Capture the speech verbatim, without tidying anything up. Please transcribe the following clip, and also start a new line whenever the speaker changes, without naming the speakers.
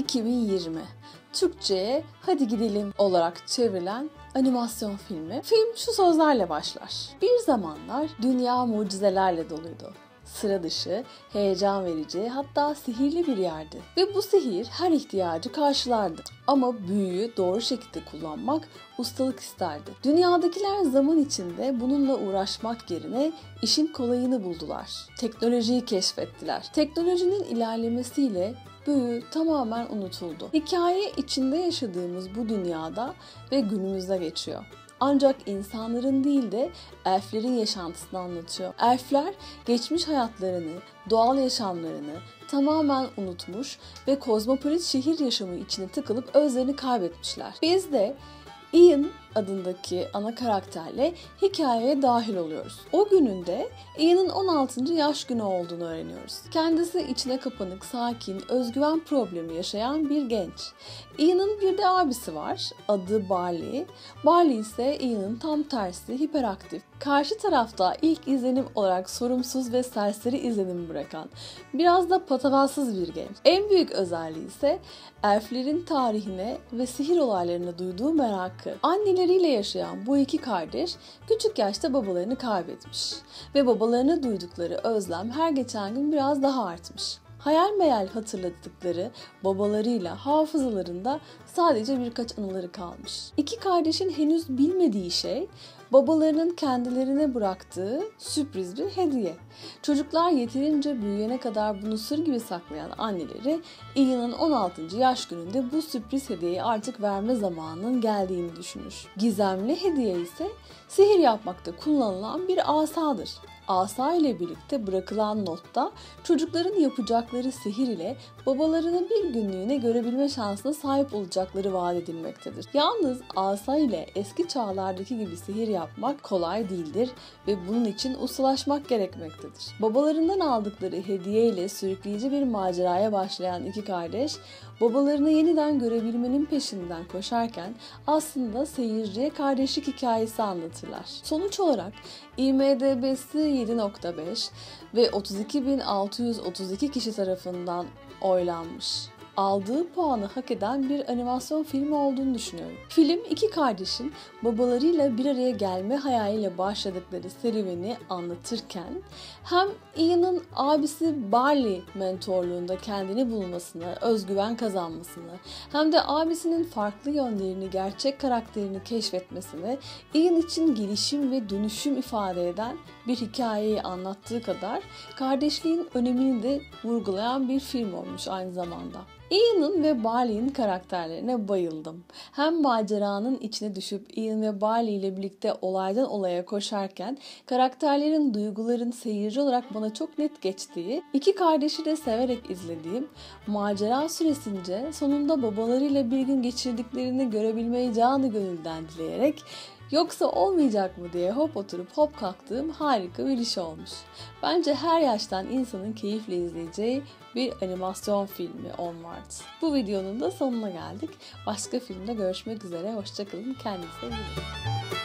iki bin yirmi Türkçe'ye Hadi Gidelim olarak çevrilen animasyon filmi. Film şu sözlerle başlar. Bir zamanlar dünya mucizelerle doluydu. Sıra dışı, heyecan verici, hatta sihirli bir yerdi. Ve bu sihir her ihtiyacı karşılardı. Ama büyüyü doğru şekilde kullanmak ustalık isterdi. Dünyadakiler zaman içinde bununla uğraşmak yerine işin kolayını buldular. Teknolojiyi keşfettiler. Teknolojinin ilerlemesiyle büyü tamamen unutuldu. Hikaye içinde yaşadığımız bu dünyada ve günümüzde geçiyor. Ancak insanların değil de elflerin yaşantısını anlatıyor. Elfler geçmiş hayatlarını, doğal yaşamlarını tamamen unutmuş ve kozmopolit şehir yaşamı içine tıkılıp özlerini kaybetmişler. Biz de Ian adındaki ana karakterle hikayeye dahil oluyoruz. O gününde Ian'ın on altıncı yaş günü olduğunu öğreniyoruz. Kendisi içine kapanık, sakin, özgüven problemi yaşayan bir genç. Ian'ın bir de abisi var. Adı Barley. Barley ise Ian'ın tam tersi, hiperaktif. Karşı tarafta ilk izlenim olarak sorumsuz ve serseri izlenim bırakan, biraz da patavatsız bir genç. En büyük özelliği ise elflerin tarihine ve sihir olaylarına duyduğu merakı. Anneleriyle yaşayan bu iki kardeş küçük yaşta babalarını kaybetmiş ve babalarına duydukları özlem her geçen gün biraz daha artmış. Hayal meyal hatırladıkları babalarıyla hafızalarında sadece birkaç anıları kalmış. İki kardeşin henüz bilmediği şey babalarının kendilerine bıraktığı sürpriz bir hediye. Çocuklar yeterince büyüyene kadar bunu sır gibi saklayan anneleri Ian'ın on altıncı yaş gününde bu sürpriz hediyeyi artık verme zamanının geldiğini düşünür. Gizemli hediye ise sihir yapmakta kullanılan bir asadır. Asa ile birlikte bırakılan notta çocukların yapacakları sihir ile babalarını bir günlüğüne görebilme şansına sahip olacakları vaat edilmektedir. Yalnız asa ile eski çağlardaki gibi sihir yapmak kolay değildir ve bunun için ustalaşmak gerekmektedir. Babalarından aldıkları hediye ile sürükleyici bir maceraya başlayan iki kardeş, babalarını yeniden görebilmenin peşinden koşarken aslında seyirciye kardeşlik hikayesi anlatırlar. Sonuç olarak I M D B'si yedi nokta beş ve otuz iki bin altı yüz otuz iki kişi tarafından oylanmış. Aldığı puanı hak eden bir animasyon filmi olduğunu düşünüyorum. Film iki kardeşin babalarıyla bir araya gelme hayaliyle başladıkları serüveni anlatırken hem Ian'ın abisi Barley mentorluğunda kendini bulmasını, özgüven kazanmasını hem de abisinin farklı yönlerini, gerçek karakterini keşfetmesini Ian için gelişim ve dönüşüm ifade eden bir hikayeyi anlattığı kadar kardeşliğin önemini de vurgulayan bir film olmuş aynı zamanda. Ian'ın ve Barley'in karakterlerine bayıldım. Hem maceranın içine düşüp Ian ve Barley ile birlikte olaydan olaya koşarken karakterlerin duyguların seyirci olarak bana çok net geçtiği, iki kardeşi de severek izlediğim, macera süresince sonunda babalarıyla bir gün geçirdiklerini görebilmeyi canı gönülden dileyerek yoksa olmayacak mı diye hop oturup hop kalktığım harika bir iş olmuş. Bence her yaştan insanın keyifle izleyeceği bir animasyon filmi Onward. Bu videonun da sonuna geldik. Başka filmde görüşmek üzere. Hoşça kalın. Kendinize iyi bakın.